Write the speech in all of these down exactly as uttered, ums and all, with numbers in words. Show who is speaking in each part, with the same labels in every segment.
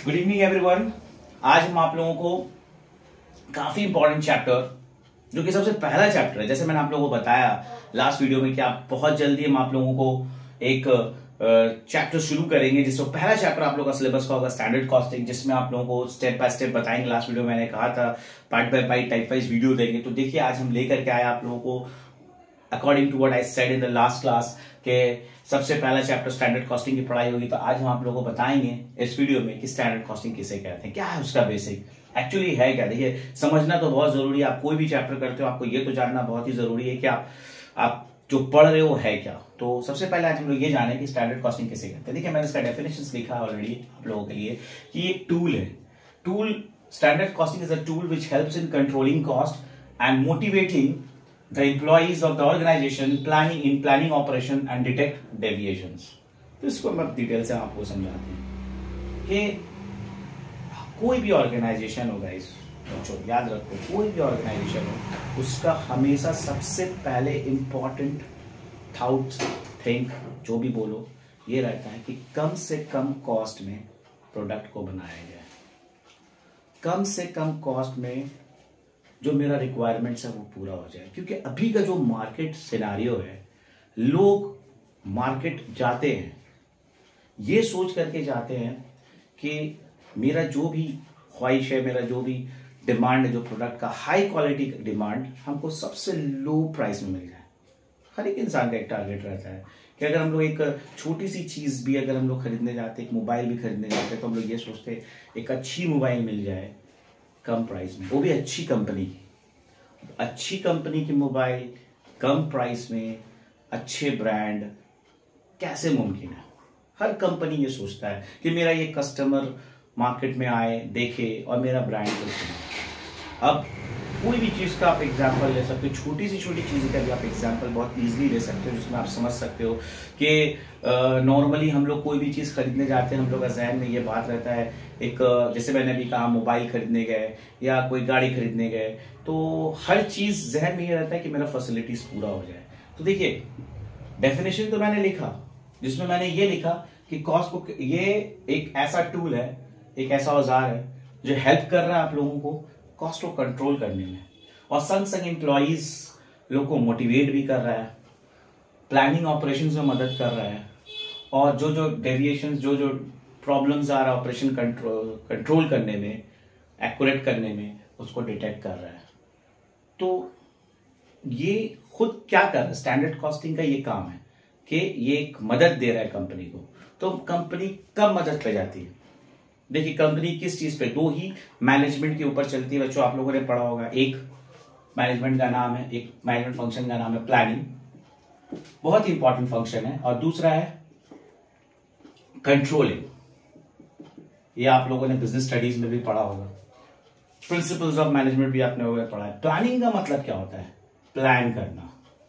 Speaker 1: Good evening everyone. आज हम आप लोगों को काफी इंपॉर्टेंट चैप्टर, जो कि सबसे पहला चैप्टर है, जैसे मैंने आप लोगों को बताया लास्ट वीडियो में कि आप बहुत जल्दी हम आप लोगों को एक चैप्टर शुरू करेंगे, जिसमें पहला चैप्टर आप लोगों का सिलेबस का होगा स्टैंडर्ड कॉस्टिंग, जिसमें आप लोगों को स्टेप बाय स्टेप बताएंगे। लास्ट वीडियो में मैंने कहा था part by part type wise video देंगे। तो देखिए आज हम लेकर के आए आप लोगों को according to what I said in the last class के सबसे पहला चैप्टर स्टैंडर्ड कॉस्टिंग की पढ़ाई होगी। तो आज हम आप लोगों को बताएंगे इस वीडियो में कि स्टैंडर्ड कॉस्टिंग किसे कहते हैं, क्या है उसका बेसिक, एक्चुअली है क्या। देखिए समझना तो बहुत जरूरी है। आप कोई भी चैप्टर करते हो आपको ये तो जानना बहुत ही जरूरी है कि आप आप जो पढ़ रहे हो है क्या। तो सबसे पहले आज हम लोग ये जाने कि स्टैंडर्ड कॉस्टिंग किसे कहते हैं। देखिए मैंने इसका डेफिनेशन लिखा है ऑलरेडी आप लोगों के लिए कि एक टूल है। Tool standard costing is a tool which helps in controlling cost and motivating the employees of the organization planning in planning operation and detect deviations। तो इसको हम डिटेल से आपको समझाते हैं कि कोई भी ऑर्गेनाइजेशन होगा, इस बच्चों याद रखो, कोई भी ऑर्गेनाइजेशन हो उसका हमेशा सबसे पहले इंपॉर्टेंट थाउट थिंक जो भी बोलो ये रहता है कि कम से कम कॉस्ट में प्रोडक्ट को बनाया जाए, कम से कम कॉस्ट में जो मेरा रिक्वायरमेंट्स है वो पूरा हो जाए। क्योंकि अभी का जो मार्केट सिनारियो है, लोग मार्केट जाते हैं ये सोच करके जाते हैं कि मेरा जो भी ख्वाहिश है, मेरा जो भी डिमांड है, जो प्रोडक्ट का हाई क्वालिटी डिमांड हमको सबसे लो प्राइस में मिल जाए। हर एक इंसान का एक टारगेट रहता है कि अगर हम लोग एक छोटी सी चीज भी अगर हम लोग खरीदने जाते, एक मोबाइल भी खरीदने जाते तो हम लोग ये सोचते एक अच्छी मोबाइल मिल जाए कम प्राइस में, वो भी अच्छी कंपनी की। अच्छी कंपनी की मोबाइल कम प्राइस में, अच्छे ब्रांड, कैसे मुमकिन है। हर कंपनी ये सोचता है कि मेरा ये कस्टमर मार्केट में आए, देखे और मेरा ब्रांड को सुने। अब कोई भी चीज का आप एग्जांपल ले सकते हो, छोटी सी छोटी चीज का भी आप एग्जांपल बहुत इजीली ले सकते हो, जिसमें आप समझ सकते हो कि नॉर्मली हम लोग कोई भी चीज खरीदने जाते हैं, हम लोग का ज़हन में ये बात रहता है, एक जैसे मैंने अभी कहा मोबाइल खरीदने गए या कोई गाड़ी खरीदने गए, तो हर चीज जहन में ये रहता है कि मेरा फैसिलिटीज पूरा हो जाए। तो देखिए डेफिनेशन तो मैंने लिखा, जिसमें मैंने ये लिखा कि कॉस्ट को, ये एक ऐसा टूल है, एक ऐसा औजार है जो हेल्प कर रहा है आप लोगों को कॉस्ट को कंट्रोल करने में, और संग संग एम्प्लॉइज लोग को मोटिवेट भी कर रहा है, प्लानिंग ऑपरेशंस में मदद कर रहा है, और जो जो डेविएशंस, जो जो प्रॉब्लम्स आ रहा है ऑपरेशन कंट्रोल कंट्रोल करने में, एक्यूरेट करने में, उसको डिटेक्ट कर रहा है। तो ये खुद क्या कर रहा है, स्टैंडर्ड कॉस्टिंग का ये काम है कि ये एक मदद दे रहा है कंपनी को। तो कंपनी कब मदद पे जाती है? देखिए कंपनी किस चीज पे, दो ही मैनेजमेंट के ऊपर चलती है। बच्चों आप लोगों ने पढ़ा होगा, एक मैनेजमेंट का नाम है, एक मैनेजमेंट फंक्शन का नाम है प्लानिंग, बहुत ही इंपॉर्टेंट फंक्शन है, और दूसरा है कंट्रोलिंग। ये आप लोगों ने बिजनेस स्टडीज में भी पढ़ा होगा, प्रिंसिपल्स ऑफ मैनेजमेंट भी आपने होगा पढ़ा है। प्लानिंग का मतलब क्या होता है? प्लान करना,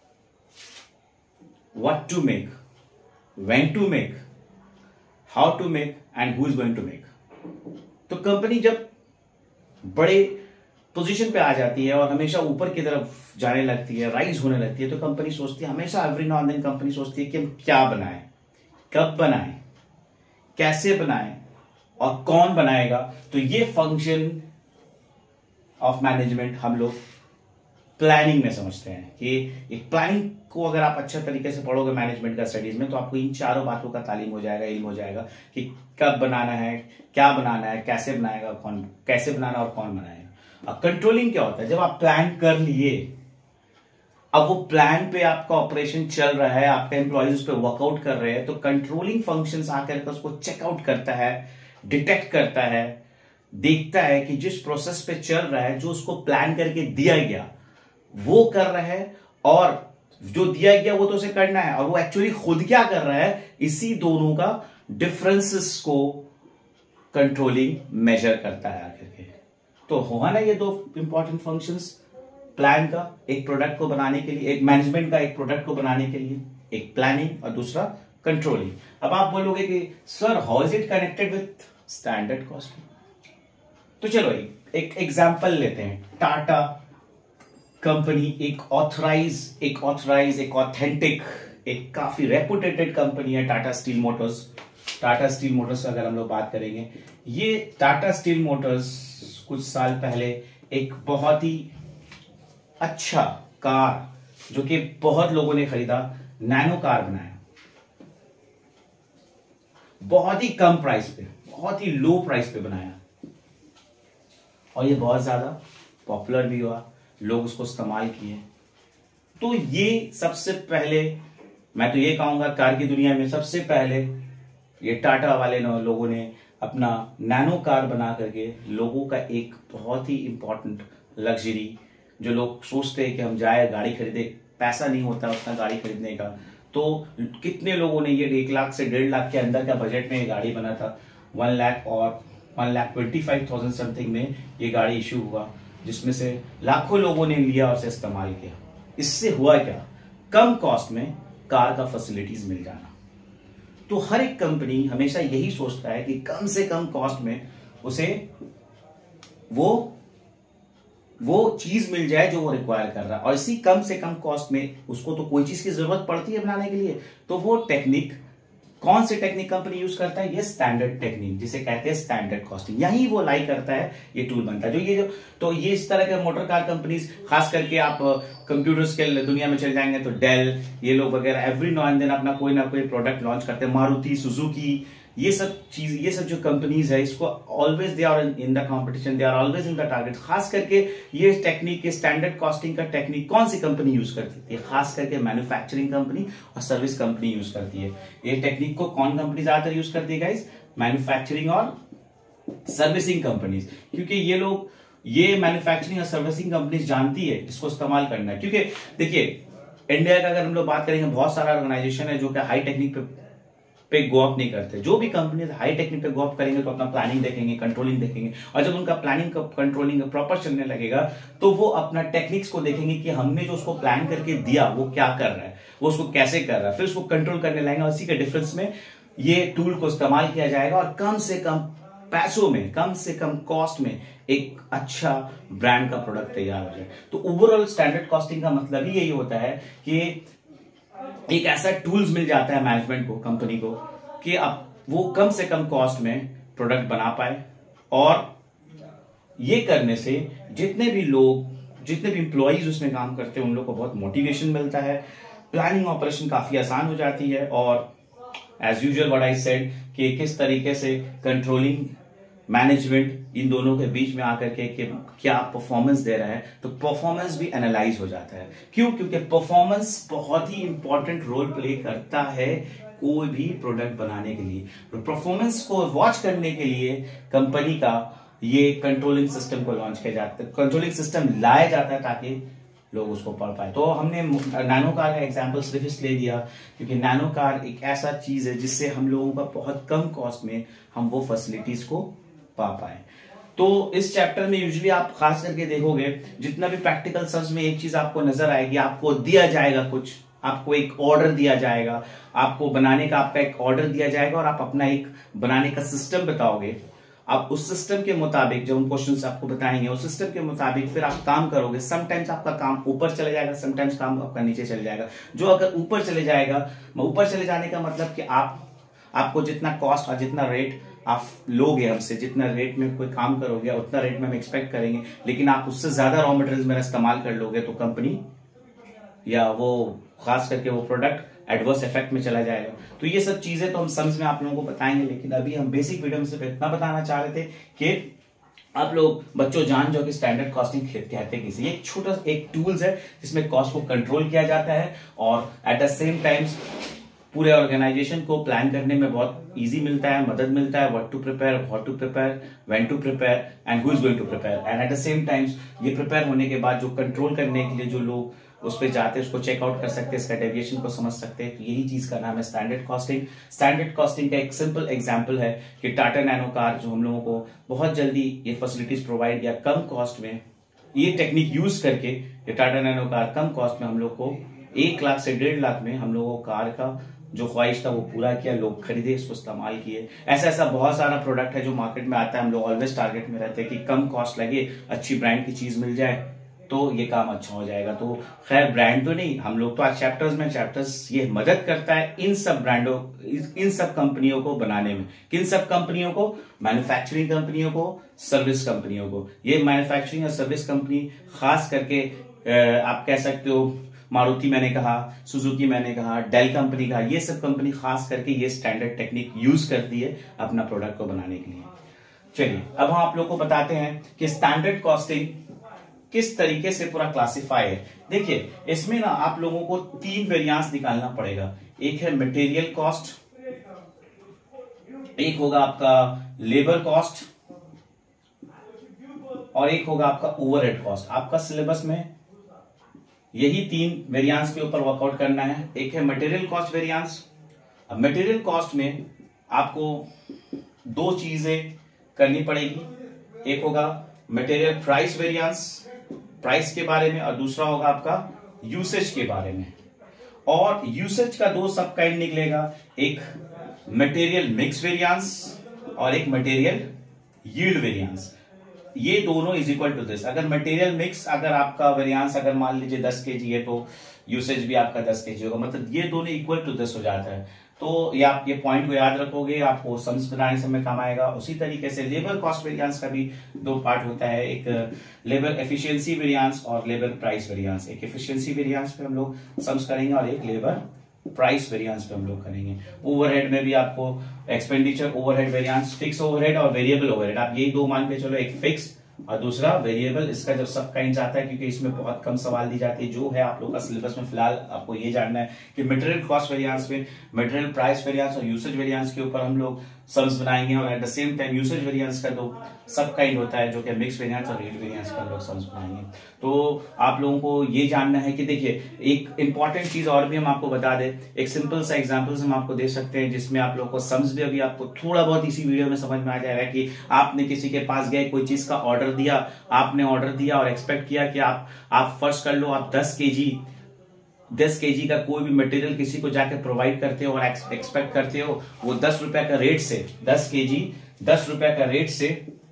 Speaker 1: what to make, when to make, how to make and who is going to make. तो कंपनी जब बड़े पोजीशन पे आ जाती है और हमेशा ऊपर की तरफ जाने लगती है, राइज होने लगती है, तो कंपनी सोचती है हमेशा, every now and then company सोचती है कि हम क्या बनाएं, कब बनाएं, कैसे बनाएं और कौन बनाएगा। तो ये फंक्शन ऑफ मैनेजमेंट हम लोग प्लानिंग में समझते हैं कि एक प्लानिंग को अगर आप अच्छे तरीके से पढ़ोगे मैनेजमेंट का स्टडीज में, तो आपको इन चारों बातों का तालीम हो जाएगा, इल्म हो जाएगा कि कब बनाना है, क्या बनाना है, कैसे बनाएगा, कौन कैसे बनाना और कौन बनाएगा। अब कंट्रोलिंग क्या होता है? जब आप प्लान कर लिए, अब वो प्लान पे आपका ऑपरेशन चल रहा है, आपका एम्प्लॉइज उस पर वर्कआउट कर रहे हैं, तो कंट्रोलिंग फंक्शंस आकर के उसको चेकआउट करता है, डिटेक्ट करता है, देखता है कि जिस प्रोसेस पे चल रहा है, जो उसको प्लान करके दिया गया वो कर रहा है, और जो दिया गया वो तो उसे करना है, और वो एक्चुअली खुद क्या कर रहा है, इसी दोनों का डिफरेंसेस को कंट्रोलिंग मेजर करता है आखिर के। तो हुआ ना ये दो इंपॉर्टेंट फंक्शंस, प्लान का एक प्रोडक्ट को बनाने के लिए, एक मैनेजमेंट का एक प्रोडक्ट को बनाने के लिए, एक प्लानिंग और दूसरा कंट्रोलिंग। अब आप बोलोगे कि sir how is it connected with standard costing? तो चलो एक एग्जांपल लेते हैं। टाटा कंपनी एक ऑथराइज एक ऑथराइज एक ऑथेंटिक एक काफी रेपुटेटेड कंपनी है, Tata steel motors. Tata steel motors अगर हम लोग बात करेंगे, ये टाटा स्टील मोटर्स कुछ साल पहले एक बहुत ही अच्छा कार जो कि बहुत लोगों ने खरीदा, नैनो कार बनाया, बहुत ही कम प्राइस पे, बहुत ही लो प्राइस पे बनाया, और ये बहुत ज्यादा पॉपुलर भी हुआ, लोग उसको इस्तेमाल किए। तो ये सबसे पहले, मैं तो ये कहूंगा कार की दुनिया में सबसे पहले ये टाटा वाले लोगों ने अपना नैनो कार बना करके लोगों का एक बहुत ही इंपॉर्टेंट लग्जरी, जो लोग सोचते हैं कि हम जाए गाड़ी खरीदे, पैसा नहीं होता उतना गाड़ी खरीदने का, तो कितने लोगों ने ये एक लाख से डेढ़ लाख के अंदर का बजट में ये गाड़ी बना था, वन लाख और one lakh twenty five thousand something में ये गाड़ी इशू हुआ, जिसमें से लाखों लोगों ने लिया और उसे इस्तेमाल किया। इससे हुआ क्या, कम कॉस्ट में कार का फैसिलिटीज मिल जाना। तो हर एक कंपनी हमेशा यही सोचता है कि कम से कम कॉस्ट में उसे वो वो चीज मिल जाए जो वो रिक्वायर कर रहा है, और इसी कम से कम कॉस्ट में उसको तो कोई चीज की जरूरत पड़ती है बनाने के लिए, तो वो टेक्निक, कौन सी टेक्निक कंपनी यूज करता है, ये स्टैंडर्ड टेक्निक जिसे कहते हैं स्टैंडर्ड कॉस्टिंग, यही वो लाई करता है, ये टूल बनता है। जो ये जो तो ये इस तरह के मोटर कार कंपनीज, खास करके आप कंप्यूटर्स के दुनिया में चल जाएंगे तो डेल, ये लोग वगैरह एवरी नाउ एंड देन अपना कोई ना कोई प्रोडक्ट लॉन्च करते हैं, मारुति सुजुकी, ये सब चीज, ये सब जो कंपनीज है, इसको always they are in the competition, they are always in the target. खास करके ये टेक्निक, स्टैंडर्ड कॉस्टिंग का टेक्निक कौन सी कंपनी यूज करती है, खास करके मैन्युफैक्चरिंग कंपनी और सर्विस कंपनी यूज करती है। ये टेक्निक को कौन कंपनी ज्यादातर यूज करती है गाइस, मैन्युफैक्चरिंग और सर्विसिंग कंपनीज, क्योंकि ये लोग, ये मैन्युफैक्चरिंग और सर्विसिंग कंपनीज जानती है इसको इस्तेमाल करना है। क्योंकि देखिए इंडिया का अगर हम लोग बात करेंगे, बहुत सारा ऑर्गेनाइजेशन है जो कि हाई टेक्निक पे पे गो अप नहीं करते। जो भी कंपनी हाई टेक्निक पे गो अप करेंगे तो अपना प्लानिंग देखेंगे, कंट्रोलिंग देखेंगे, और जब उनका प्लानिंग कंट्रोलिंग प्रॉपर चलने लगेगा तो वो अपना टेक्निक्स को देखेंगे कि हमने जो उसको प्लान करके दिया वो क्या कर रहा है, वो उसको कैसे कर रहा है, फिर उसको कंट्रोल करने लगेगा। उसी के डिफरेंस में ये टूल को इस्तेमाल किया जाएगा और कम से कम पैसों में, कम से कम कॉस्ट में एक अच्छा ब्रांड का प्रोडक्ट तैयार हो जाए। तो ओवरऑल स्टैंडर्ड कॉस्टिंग का मतलब ही यही होता है कि एक ऐसा टूल्स मिल जाता है मैनेजमेंट को, कंपनी को, कि अब वो कम से कम कॉस्ट में प्रोडक्ट बना पाए, और ये करने से जितने भी लोग, जितने भी इंप्लॉइज उसमें काम करते हैं उन लोग को बहुत मोटिवेशन मिलता है, प्लानिंग ऑपरेशन काफी आसान हो जाती है, और as usual what I said कि किस तरीके से कंट्रोलिंग, मैनेजमेंट इन दोनों के बीच में आकर के कि क्या परफॉर्मेंस दे रहा है, तो परफॉर्मेंस भी एनालाइज हो जाता है। क्यों? क्योंकि परफॉर्मेंस बहुत ही इंपॉर्टेंट रोल प्ले करता है कोई भी प्रोडक्ट बनाने के लिए। तो परफॉर्मेंस को वॉच करने के लिए कंपनी का ये कंट्रोलिंग सिस्टम को लॉन्च किया जाता है, कंट्रोलिंग सिस्टम लाया जाता है ताकि लोग उसको पढ़ पाए। तो हमने नैनो कार का एग्जांपल सिर्फ इसलिए दिया क्योंकि नैनो कार एक ऐसा चीज है जिससे हम लोगों का बहुत कम कॉस्ट में हम वो फैसिलिटीज को पा पाए। तो इस चैप्टर में यूजुअली आप खास करके देखोगे जितना भी प्रैक्टिकल सर्च में एक चीज आपको नजर आएगी, आपको दिया जाएगा कुछ, आपको एक ऑर्डर दिया जाएगा, आपको बनाने का आपका एक ऑर्डर दिया जाएगा और आप अपना एक बनाने का सिस्टम बताओगे। आप उस सिस्टम के मुताबिक जो हम क्वेश्चंस आपको बताएंगे उस सिस्टम के मुताबिक फिर आप काम करोगे। समटाइम्स आपका काम ऊपर चले जाएगा, समटाइम्स काम आपका नीचे चले जाएगा। जो अगर ऊपर चले जाएगा, ऊपर चले जाने का मतलब कि आप आपको जितना कॉस्ट और जितना रेट आप लोगे हमसे, जितना रेट में कोई काम करोगे उतना रेट में हम एक्सपेक्ट करेंगे, लेकिन आप उससे ज्यादा रॉ मटेरियल मेरा इस्तेमाल कर लोगे तो कंपनी या वो खास करके वो प्रोडक्ट एडवर्स इफेक्ट में चला जाएगा। तो ये सब चीजें तो हम समझ में आप लोगों को बताएंगे, लेकिन अभी हम बेसिक वीडियो में सिर्फ इतना बताना चाह रहे थे कि आप लोग बच्चों जान जाओ कि स्टैंडर्ड कॉस्टिंग कहते हैं किसी, एक छोटा एक टूल्स है जिसमें कॉस्ट को कंट्रोल किया जाता है और एट द सेम टाइम्स पूरे ऑर्गेनाइजेशन को प्लान करने में बहुत इजी मिलता है, मदद मिलता है, what to prepare, how to prepare, when to prepare and who is going to prepare. And at the same times ये प्रिपेयर होने के बाद जो कंट्रोल करने के लिए जो लोग उस पर जाते हैं उसको चेकआउट कर सकते हैं, इसका डेविएशन को समझ सकते हैं। तो यही चीज का नाम है स्टैंडर्ड कॉस्टिंग। स्टैंडर्ड कॉस्टिंग का एक सिंपल एग्जांपल है कि टाटा नैनो कार जो हम लोगों को बहुत जल्दी ये फैसिलिटीज प्रोवाइड किया कम कॉस्ट में, ये टेक्निक यूज करके ये टाटा नैनो कार कम कॉस्ट में हम लोग को एक लाख से डेढ़ लाख में हम लोगों को कार का जो ख्वाहिश था वो पूरा किया, लोग खरीदे, इसको इस्तेमाल किए। ऐसा ऐसा बहुत सारा प्रोडक्ट है जो मार्केट में आता है, हम लोग ऑलवेज टारगेट में रहते हैं कि कम कॉस्ट लगे, अच्छी ब्रांड की चीज मिल जाए तो ये काम अच्छा हो जाएगा। तो खैर ब्रांड तो नहीं, हम लोग तो आज चैप्टर्स में, चैप्टर्स ये मदद करता है इन सब ब्रांडों, इन सब कंपनियों को बनाने में। किन सब कंपनियों को? मैन्युफैक्चरिंग कंपनियों को, सर्विस कंपनियों को। ये मैन्युफैक्चरिंग और सर्विस कंपनी खास करके आप कह सकते हो, मारुति मैंने कहा, सुजुकी मैंने कहा, डेल कंपनी कहा, ये सब कंपनी खास करके ये स्टैंडर्ड टेक्निक यूज करती है अपना प्रोडक्ट को बनाने के लिए। चलिए अब हम आप लोग को बताते हैं कि स्टैंडर्ड कॉस्टिंग किस तरीके से पूरा क्लासिफाई है। देखिए इसमें ना आप लोगों को तीन वेरिएंस निकालना पड़ेगा। एक है मटेरियल कॉस्ट, एक होगा आपका लेबर कॉस्ट, और एक होगा आपका ओवरहेड कॉस्ट। आपका सिलेबस में यही तीन वेरिएंस के ऊपर वर्कआउट करना है। एक है मटेरियल कॉस्ट वेरिएंस। अब मटेरियल कॉस्ट में आपको दो चीजें करनी पड़ेगी। एक होगा मटेरियल प्राइस वेरिएंस, प्राइस के बारे में, और दूसरा होगा आपका यूसेज के बारे में। और यूसेज का दो सब काइंड निकलेगा, एक मटेरियल मिक्स वेरिएंस और एक मटेरियल यील्ड वेरिएंस। ये दोनों इज इक्वल टू दिस। अगर मटेरियल मिक्स, अगर आपका वेरिएंस अगर मान लीजिए दस केजी है तो यूसेज भी आपका दस केजी होगा, मतलब ये दोनों इक्वल टू दिस हो जाता है। तो ये आप ये पॉइंट को याद रखोगे, आपको सम्स बनाने समय काम आएगा। उसी तरीके से लेबर कॉस्ट वेरिएंस का भी दो पार्ट होता है, एक लेबर एफिशिएंसी वेरिएंस और लेबर प्राइस वेरिएंस। एक एफिशिएंसी वेरिएंस पे हम लोग सम्स करेंगे और एक लेबर प्राइस वेरिएंस पे हम लोग करेंगे। ओवरहेड में भी आपको expenditure overhead variance, fix overhead और वेरिएबल ओवरहेड, आप यही दो मान के चलो, एक फिक्स और दूसरा वेरिएबल। इसका जब सब काइंड आता है, क्योंकि इसमें बहुत कम सवाल दी जाती है, जो है आप लोग का सिलेबस में फिलहाल आपको ये जानना है कि मटेरियल कॉस्ट वेरिएंस में मटेरियल प्राइस वेरिएंस और यूसेज वेरिएंस के ऊपर हम लोग सम्स बनाएंगे, और at the same time usage variance का दो सब काइंड होता है, जो कि मिक्स वेरिएंस और यील्ड वेरिएंस का हम लोग सम्स बनाएंगे। तो आप लोगों को ये जानना है कि देखिए एक इंपॉर्टेंट चीज और भी हम आपको बता दें, एक सिंपल सा एग्जांपल्स हम आपको दे सकते हैं जिसमें आप लोग को सम्स भी अभी आपको थोड़ा बहुत इसी वीडियो में समझ में आ जाएगा कि आपने किसी के पास गए, कोई चीज का ऑर्डर दिया, आपने ऑर्डर दिया और एक्सपेक्ट किया कि आप आप फर्स्ट कर लो, आप दस केजी दस केजी का कोई भी मटेरियल किसी को जाके प्रोवाइड करते हो और एक्सपेक्ट करते हो वो दस रुपए का रेट से, दस केजी दस रुपए का रेट से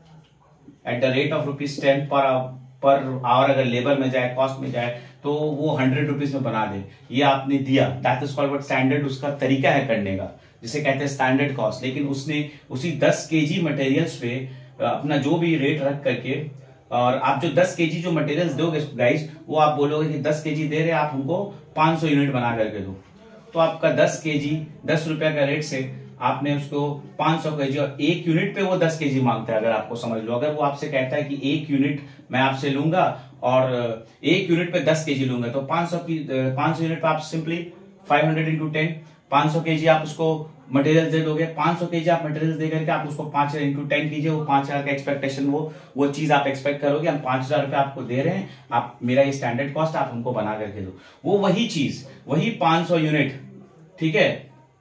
Speaker 1: at the rate of rupees ten per per our अगर लेबर में जाए, कॉस्ट में जाए, तो वो हंड्रेड रुपीज में बना दे। ये आपने दिया, दैट इज कॉल्ड स्टैंडर्ड, उसका तरीका है करने का, जिसे कहते हैं स्टैंडर्ड कॉस्ट। लेकिन उसने उसी दस केजी मटेरियल्स पे अपना जो भी रेट रख करके, और आप जो दस केजी जो मटेरियल्स दोगे गाइस, वो आप बोलोगे कि दस केजी दे रहे आप हमको पांच सौ यूनिट बना करके दो, तो आपका दस केजी दस रुपए का रेट से आपने उसको पांच सौ केजी, और एक यूनिट पे वो दस केजी मांगता है। अगर आपको समझ लो, अगर वो आपसे कहता है कि एक यूनिट मैं आपसे लूंगा और एक यूनिट पे दस केजी लूंगा, तो पांच सौ की पांच सौ यूनिट पे आप simply five hundred into ten, पांच सौ केजी आप उसको मटेरियल दे दोगे। पांच सौ केजी आप मटेरियल दे करके आप उसको पांच इंटू टेन कीजिए, वो पांच हजार का एक्सपेक्टेशन, वो वो चीज आप एक्सपेक्ट करोगे, हम पांच हजार रुपए आपको दे रहे हैं, आप मेरा ये स्टैंडर्ड कॉस्ट आप हमको बना करके दो। वो वही चीज, वही पांच सौ यूनिट, ठीक है,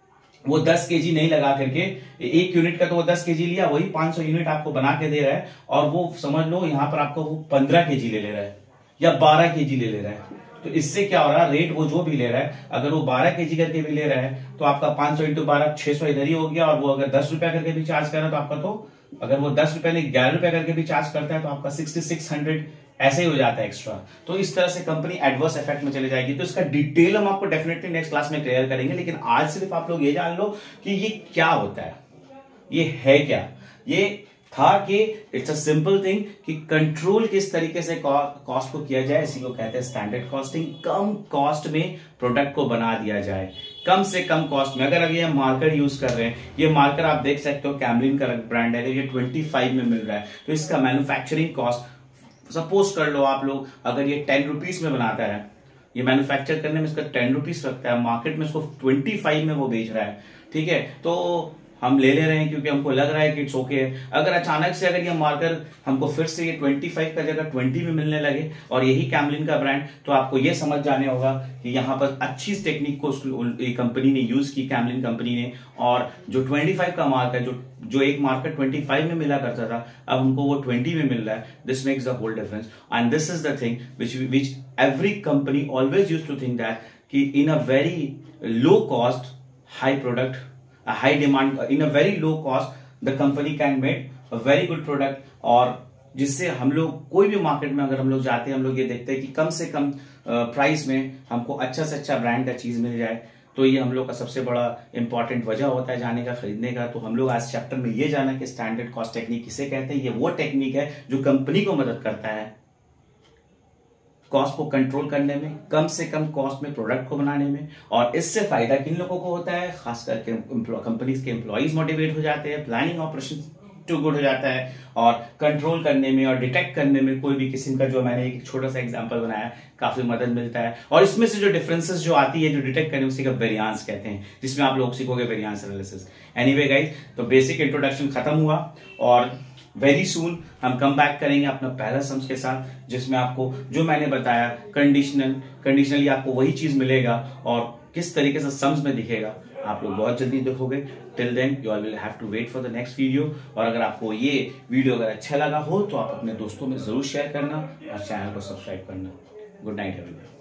Speaker 1: वो दस केजी नहीं लगा करके, एक यूनिट का तो वो दस केजी लिया, वही पांच सौ यूनिट आपको बना के दे रहा है, और वो समझ लो यहां पर आपको वो पंद्रह केजी ले ले रहा है या बारह केजी ले ले रहा है। तो इससे क्या हो रहा है, रेट वो जो भी ले रहा है, अगर वो बारह केजी करके भी ले रहा है तो आपका पांच सौ इंटू बारह छह सौ इधर ही हो गया, और वो अगर दस रुपया करके भी चार्ज कर रहा है तो आपका, तो अगर वो दस रुपया नहीं ग्यारह रुपया करके भी चार्ज करता है तो आपका सिक्सटी सिक्स हंड्रेड ऐसे ही हो जाता है एक्स्ट्रा। तो इस तरह से कंपनी एडवर्स इफेक्ट में चले जाएगी। तो इसका डिटेल हम आपको डेफिनेटली नेक्स्ट क्लास में क्लियर करेंगे, लेकिन आज सिर्फ आप लोग ये जान लो कि ये क्या होता है, ये है क्या। ये था कि इट्स अ सिंपल थिंग कि कंट्रोल किस तरीके से कॉस्ट को किया जाए, इसी को कहते हैं स्टैंडर्ड कॉस्टिंग। कम कॉस्ट में प्रोडक्ट को बना दिया जाए, कम से कम कॉस्ट में। अगर अभी हम मार्कर यूज कर रहे हैं, ये मार्कर आप देख सकते हो कैमलिन का ब्रांड है, ये पच्चीस में मिल रहा है, तो इसका मैन्युफैक्चरिंग कॉस्ट सपोज कर लो आप लोग, अगर ये टेन रुपीज में बनाता है, ये मैन्युफैक्चर करने में इसका टेन रुपीज लगता है, मार्केट में इसको ट्वेंटी फाइव में वो बेच रहा है, ठीक है, तो हम ले ले रहे हैं क्योंकि हमको लग रहा है कि इट्स ओके है। अगर अचानक से अगर ये मार्कर हमको फिर से ये पच्चीस का जगह बीस में मिलने लगे, और यही कैमलिन का ब्रांड, तो आपको ये समझ जाने होगा कि यहाँ पर अच्छी टेक्निक को कंपनी ने यूज की, कैमलिन कंपनी ने, और जो पच्चीस का मार्कर, जो जो एक मार्कर पच्चीस में मिला करता था, अब हमको वो बीस में मिल रहा है। This makes the whole difference, and this is the thing which which every company always use to think that कि in a very low cost high product, a high demand, in a very low cost, the company can make a very good product, or जिससे हम लोग कोई भी market में अगर हम लोग जाते हैं, हम लोग ये देखते हैं कि कम से कम प्राइस में हमको अच्छा से अच्छा ब्रांड का चीज मिल जाए। तो ये हम लोग का सबसे बड़ा इंपॉर्टेंट वजह होता है जाने का, खरीदने का। तो हम लोग आज चैप्टर में ये जाना कि स्टैंडर्ड कॉस्ट टेक्निक किसे कहते हैं। ये वो टेक्निक है जो कंपनी को मदद करता है कॉस्ट को कंट्रोल करने में, कम से कम कॉस्ट में प्रोडक्ट को बनाने में। और इससे फायदा किन लोगों को होता है? खास करके कंपनीज के एम्प्लॉइज मोटिवेट हो जाते हैं, प्लानिंग ऑपरेशन टू गुड हो जाता है, और कंट्रोल करने में और डिटेक्ट करने में कोई भी किस्म का, जो मैंने एक छोटा सा एग्जांपल बनाया, काफी मदद मिलता है। और इसमें से जो डिफरेंसेस जो आती है, जो डिटेक्ट करने, उसी का वेरिएंस कहते हैं, जिसमें आप लोग सीखोगे वेरिएंस एनालिसिस। एनीवे गाइस, तो बेसिक इंट्रोडक्शन खत्म हुआ और वेरी सून हम कम बैक करेंगे अपना पहला सम्स के साथ, जिसमें आपको जो मैंने बताया कंडीशनल कंडीशनली आपको वही चीज मिलेगा और किस तरीके से सम्स में दिखेगा आप लोग बहुत जल्दी देखोगे। Till then you all will have to wait for the next video. और अगर आपको ये वीडियो अगर अच्छा लगा हो तो आप अपने दोस्तों में जरूर शेयर करना और चैनल को सब्सक्राइब करना। Good night everyone.